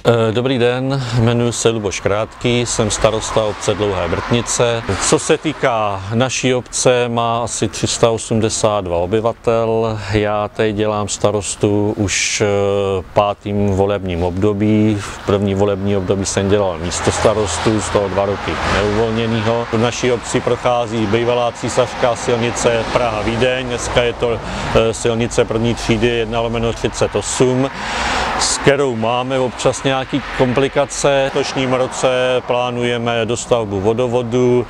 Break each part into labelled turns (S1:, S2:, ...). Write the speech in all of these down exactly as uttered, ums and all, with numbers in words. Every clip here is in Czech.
S1: Dobrý den, jmenuji se Luboš Krátký, jsem starosta obce Dlouhé Brtnice. Co se týká naší obce, má asi tři sta osmdesát dva obyvatel. Já teď dělám starostu už pátým volebním období. V první volební období jsem dělal místo starostu, z toho dva roky neuvolněnýho. V naší obci prochází bývalá císařská silnice Praha-Vídeň, dneska je to silnice první třídy jedna lomeno třicet osm, s kterou máme občas nějaké komplikace. V letošním roce plánujeme dostavbu vodovodu,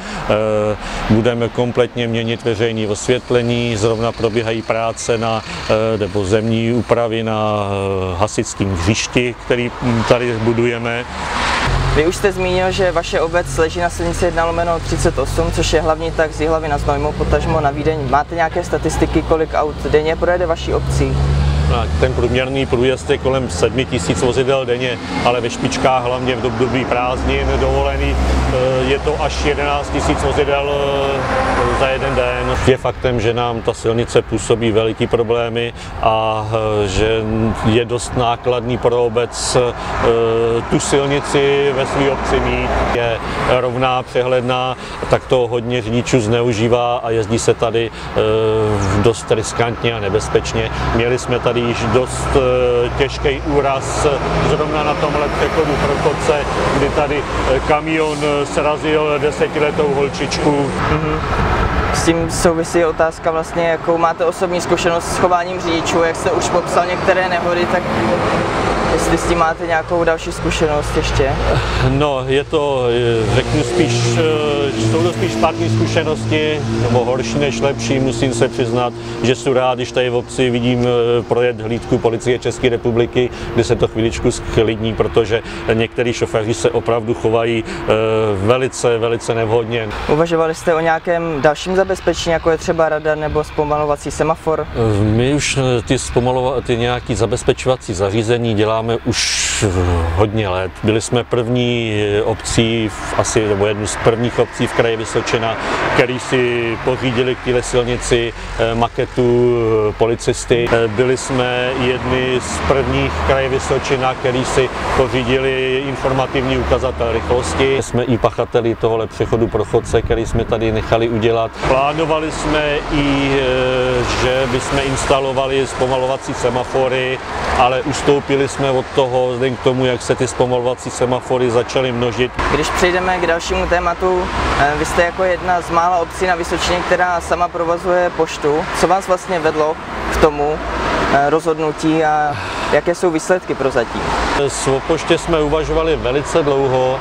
S1: budeme kompletně měnit veřejné osvětlení, zrovna probíhají práce na, nebo zemní úpravy na hasičském hřišti, který tady budujeme.
S2: Vy už jste zmínil, že vaše obec leží na silnici jedna lomeno třicet osm, což je hlavní tak z Jihlavy na Znojmo, potažmo na Vídeň. Máte nějaké statistiky, kolik aut denně projede vaší obcí?
S1: Ten průměrný průjezd je kolem sedmi tisíc vozidel denně, ale ve špičkách, hlavně v období prázdnin dovolený, je to až jedenáct tisíc vozidel za jeden den. Je faktem, že nám ta silnice působí veliký problémy a že je dost nákladný pro obec tu silnici ve své obci mít. Je rovná, přehledná, tak to hodně řidičů zneužívá a jezdí se tady dost riskantně a nebezpečně. Měli jsme tady již dost těžký úraz zrovna na tomhle přechodu pro chodce, kdy tady kamion srazil desetiletou holčičku.
S2: Mm-hmm. S tím souvisí otázka vlastně, jakou máte osobní zkušenost s chováním řidičů, jak jste už popsal některé nehody, tak jestli s tím máte nějakou další zkušenost ještě?
S1: No, je to, řeknu spíš, jsou to spíš špatné zkušenosti, nebo horší než lepší, musím se přiznat, že jsem rád, když tady v obci vidím projet hlídku Policie České republiky, kde se to chviličku sklidní, protože některý šoféři se opravdu chovají velice, velice nevhodně.
S2: Uvažovali jste o nějakém dalším zabezpečení, jako je třeba radar nebo zpomalovací semafor?
S1: My už ty, zpomalova, ty nějaký zabezpečovací zařízení děláme už hodně let. Byli jsme první obcí, asi, nebo jednu z prvních obcí v kraji Vysočina, který si pořídili k téhle silnici maketu policisty. Byli jsme jedni z prvních kraje Vysočina, který si pořídili informativní ukazatel rychlosti. Jsme i pachateli tohohle přechodu pro chodce, který jsme tady nechali udělat. Plánovali jsme i, že bychom instalovali zpomalovací semafory, ale ustoupili jsme od toho, vzhledem k tomu, jak se ty zpomalovací semafory začaly množit.
S2: Když přejdeme k dalšímu tématu, vy jste jako jedna z mála obcí na Vysočině, která sama provozuje poštu. Co vás vlastně vedlo k tomu rozhodnutí a jaké jsou výsledky prozatím?
S1: O poště jsme uvažovali velice dlouho,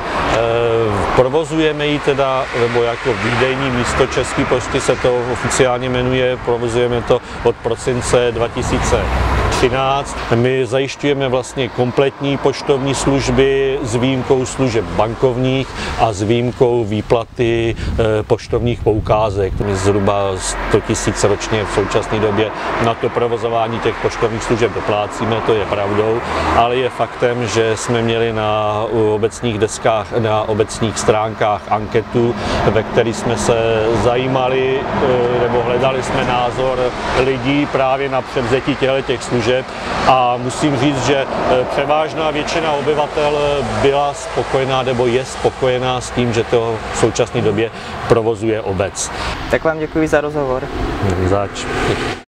S1: provozujeme ji teda, nebo jako výdejní místo České pošty se to oficiálně jmenuje, provozujeme to od prosince dva tisíce třináct. My zajišťujeme vlastně kompletní poštovní služby s výjimkou služeb bankovních a s výjimkou výplaty poštovních poukázek. My zhruba sto tisíc ročně v současné době na to provozování těch poštovních služeb doplácíme, to je pravdou, ale je faktem, že jsme měli na obecních deskách, na obecních stránkách anketu, ve které jsme se zajímali nebo hledali jsme názor lidí právě na převzetí těchto služeb. A musím říct, že převážná většina obyvatel byla spokojená nebo je spokojená s tím, že to v současné době provozuje obec.
S2: Tak vám děkuji za rozhovor.
S1: Zač.